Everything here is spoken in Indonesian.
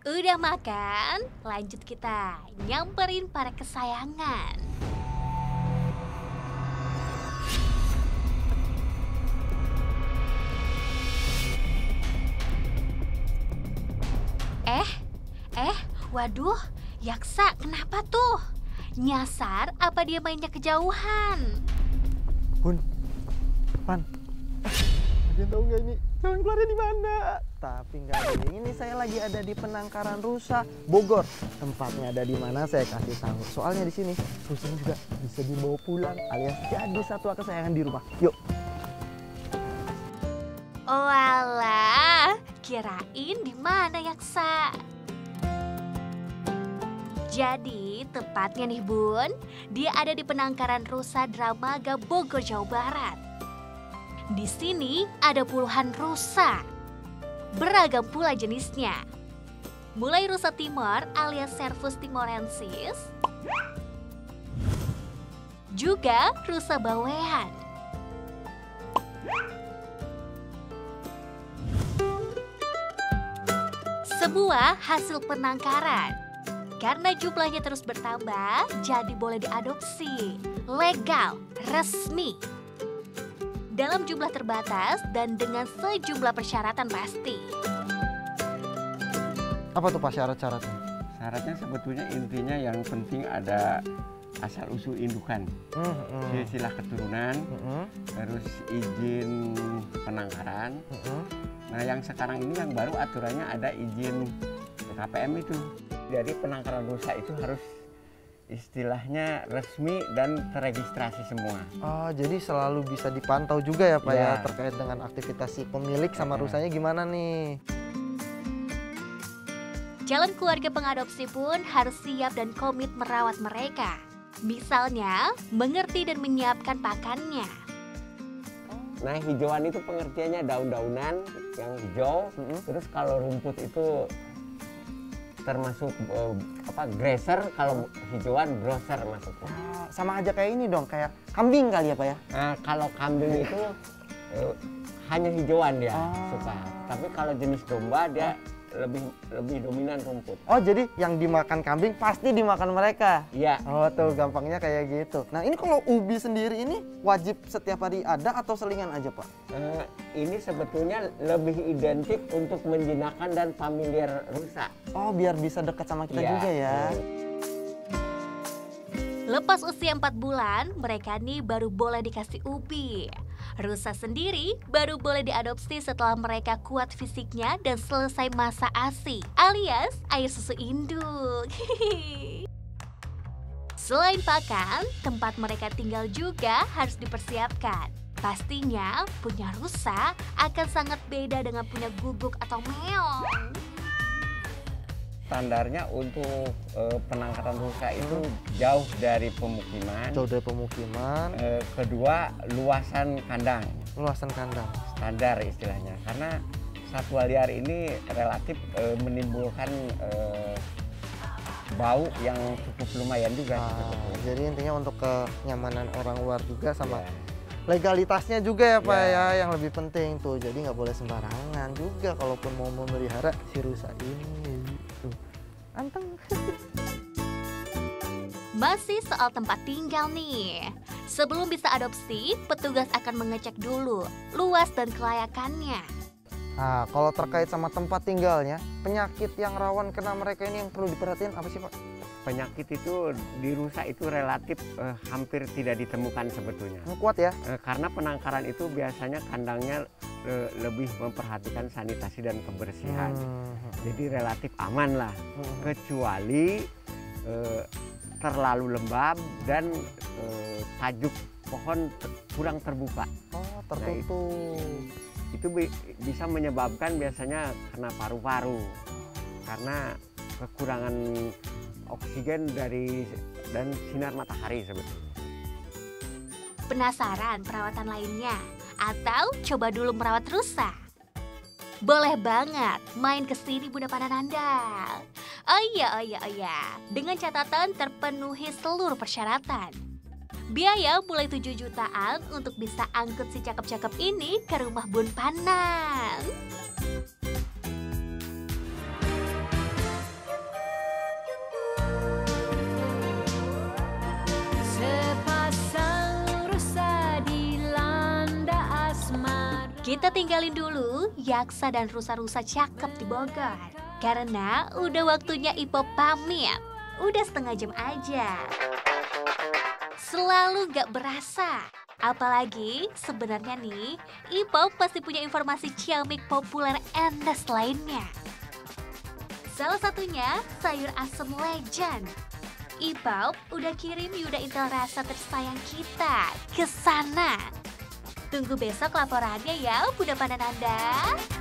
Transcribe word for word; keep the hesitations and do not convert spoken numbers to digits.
Udah makan? Lanjut kita nyamperin para kesayangan. Eh, eh, waduh, Yaksa kenapa tuh? Nyasar apa dia mainnya kejauhan? Bun, Pan, ada yang tahu nggak ini jalan keluarnya di mana? Tapi nggak ada. Ini saya lagi ada di Penangkaran Rusa, Bogor. Tempatnya ada di mana saya kasih tahu. Soalnya di sini rusanya juga bisa dibawa pulang alias jadi satwa kesayangan di rumah. Yuk. Oh alah, kirain di mana Yaksa? Jadi tepatnya nih Bun, dia ada di Penangkaran Rusa Dramaga Bogor, Jawa Barat. Di sini ada puluhan rusa, beragam pula jenisnya. Mulai rusa timor alias Cervus timorensis, juga rusa bawean. Semua hasil penangkaran. Karena jumlahnya terus bertambah, jadi boleh diadopsi. Legal, resmi. Dalam jumlah terbatas dan dengan sejumlah persyaratan pasti. Apa tuh Pak syarat-syaratnya? Syaratnya sebetulnya intinya yang penting ada asal usul indukan, Hmm, hmm. silsilah keturunan, Hmm, terus izin penangkaran. hmm. Nah yang sekarang ini yang baru aturannya ada izin K P M itu. Jadi penangkaran rusa itu harus istilahnya resmi dan terregistrasi semua. Oh, jadi selalu bisa dipantau juga ya Pak ya, Ya. terkait dengan aktivitas si pemilik sama Ya. rusanya gimana nih? Calon keluarga pengadopsi pun harus siap dan komit merawat mereka. Misalnya, mengerti dan menyiapkan pakannya. Nah hijauan itu pengertiannya daun-daunan yang hijau. Mm-mm. Terus kalau rumput itu termasuk eh, apa graser, kalau hijauan grocer masuknya. Ah, sama aja kayak ini dong, kayak kambing kali ya Pak ya? Nah, kalau kambing itu eh, hanya hijauan dia Ah. suka. Tapi kalau jenis domba dia lebih lebih dominan rumput. Oh, jadi yang dimakan kambing pasti dimakan mereka? Iya. Oh tuh, gampangnya kayak gitu. Nah ini kalau ubi sendiri ini wajib setiap hari ada atau selingan aja Pak? Eh, ini sebetulnya lebih identik untuk menjinakkan dan familiar rusa. Oh, biar bisa dekat sama kita Iya. juga ya. Lepas usia empat bulan, mereka nih baru boleh dikasih ubi. Rusa sendiri baru boleh diadopsi setelah mereka kuat fisiknya dan selesai masa ASI alias air susu induk. Selain pakan, tempat mereka tinggal juga harus dipersiapkan. Pastinya punya rusa akan sangat beda dengan punya guguk atau meong. Standarnya untuk eh, penangkaran rusa itu jauh dari pemukiman. Jauh dari pemukiman, Eh, kedua, luasan kandang, luasan kandang. standar istilahnya. Karena satwa liar ini relatif eh, menimbulkan eh, bau yang cukup lumayan juga. Ah, sebetulnya. jadi intinya untuk kenyamanan orang luar juga sama Ya. legalitasnya juga ya Pak Ya. ya, yang lebih penting tuh. Jadi nggak boleh sembarangan juga kalaupun mau memelihara si rusa ini. Tuh. Anteng. Masih soal tempat tinggal nih. Sebelum bisa adopsi, petugas akan mengecek dulu luas dan kelayakannya. Nah, kalau terkait sama tempat tinggalnya, penyakit yang rawan kena mereka ini yang perlu diperhatiin apa sih Pak? Penyakit itu di rusa itu relatif eh, hampir tidak ditemukan sebetulnya. Yang kuat ya? Eh, karena penangkaran itu biasanya kandangnya eh, lebih memperhatikan sanitasi dan kebersihan. Hmm. Jadi relatif aman lah, Hmm. kecuali eh, terlalu lembab dan eh, tajuk pohon ter- kurang terbuka. Oh, tertutup. Itu bi- bisa menyebabkan biasanya kena paru-paru karena kekurangan oksigen dari dan sinar matahari sebetulnya. Penasaran perawatan lainnya? Atau coba dulu merawat rusa? Boleh banget main ke sini Bunda Panananda. Oh iya, oh iya, oh iya. Dengan catatan terpenuhi seluruh persyaratan. Biaya mulai tujuh jutaan untuk bisa angkut si cakep-cakep ini ke rumah Bun Panan. Kita tinggalin dulu yaksa dan rusa-rusa cakep di Bogor. Karena udah waktunya Ipop pamit. Udah setengah jam aja. Selalu gak berasa. Apalagi sebenarnya nih, Ipop pasti punya informasi ciamik populer endes lainnya. Salah satunya sayur asem legend. Ipop udah kirim Yuda Intel rasa tersayang kita ke sana. Tunggu besok laporannya ya, Bunda Panananda.